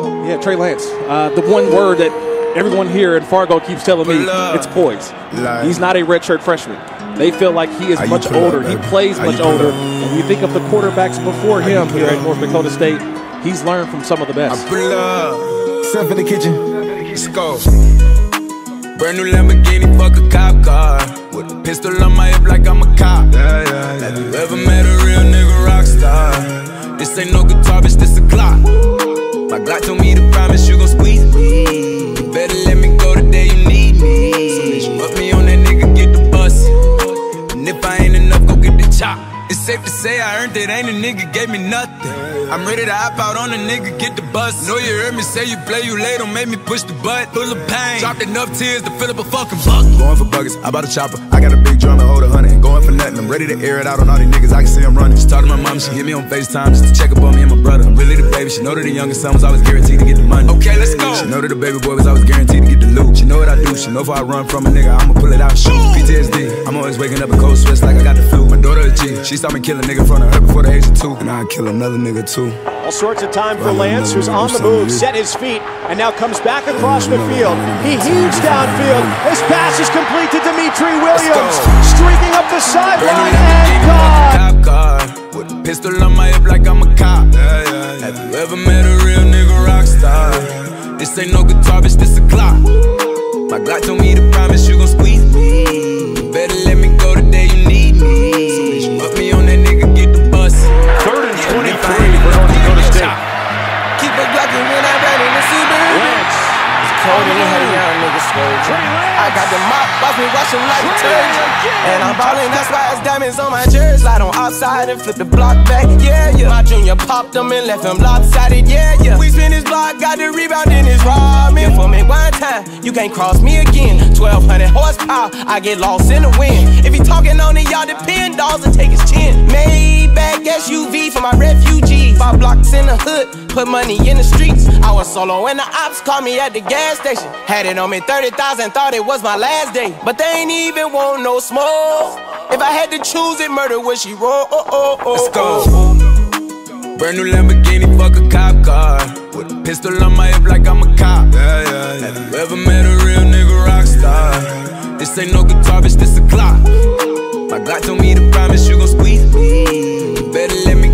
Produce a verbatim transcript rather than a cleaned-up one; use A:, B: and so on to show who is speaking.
A: Yeah, Trey Lance. Uh, the one word that everyone here in Fargo keeps telling me, it's poise. He's not a redshirt freshman. They feel like he is much older. He plays much older. When you think of the quarterbacks before him here at North Dakota State, he's learned from some of the best.
B: Step in the kitchen.
C: Let's go. Brand new Lamborghini, fuck a cop car. With a pistol on my hip like I'm a cop.
B: Yeah, yeah, yeah.
C: Have you ever met a real nigga rock star? This ain't no guitar, bitch, this a Glock. My Glock told me to promise you gon' squeeze me. You better let me go the day you need me. So bitch, you put me on that nigga, get the bus. And if I ain't enough, go get the chop. It's safe to say I earned it, ain't a nigga gave me nothing. I'm ready to hop out on a nigga, get the bus. Know you heard me say you play, you late, don't make me push the butt. Full of pain, dropped enough tears to fill up a fucking bucket.
B: Going for buckets, I bought a chopper. I got a big drum and hold a hundred. Ain't going for nothing, I'm ready to air it out on all these niggas, I can see them running. She talked to my mom, she hit me on FaceTime just to check up on me and my brother. I'm really the baby, she know that the youngest son was always guaranteed to get the money.
C: Okay, let's go.
B: She know that the baby boy was always guaranteed to get the loot. She know what I do, she know if I run from a nigga, I'ma pull it out, shoot. P T S D, I'm always waking up in cold sweats like I got the flu. My daughter a G, she saw me kill a nigga in front of her before the age of two. And I'd kill another nigga too.
D: All sorts of time for Lance, who's on the move, set his feet, and now comes back across the field. He heaves downfield. His pass is complete to Dimitri Williams, streaking up the sideline and caught.
C: Cop with a pistol on my hip like I'm a cop. Yeah, yeah, yeah. Have you ever met a real nigga rock star? This ain't no guitar, bitch, this a Glock. My Glock told me to promise you gon' squeeze me. You better let me go the day you need me. So bitch, you put me on that nigga, get the bus.
D: Third and twenty-three for North Dakota State.
C: Keep it glocking when I ride in the Subaru.
D: Lance.
E: Cold and had a young nigga scourge. I got the mop, watch me wash him like detergent. And I'm ballin', that's why it's diamonds on my jersey. Slide on outside and flip the block back, yeah, yeah. My junior popped him and left him lopsided, yeah, yeah. We spin his block, got the rebound in his ramen. For me one time, you can't cross me again. twelve hundred horsepower, I get lost in the wind. If he talking on it, y'all depend, dolls and take his chin. Maybach S U V for my refugees. Five blocks in the hood, put money in the streets. I was solo when the ops called me at the gas station. Had it on me thirty thousand, thought it was my last day. But they ain't even want no smoke. If I had to choose it, murder would she roll? Oh, oh, oh,
C: let's go. Brand new Lamborghini, fuck a cop car. With a pistol on my hip like I'm a cop. Yeah, yeah, yeah. Have you ever met a real nigga rock star? This ain't no guitar, bitch, this a Glock. My Glock told me to promise you gon' squeeze me. You better let me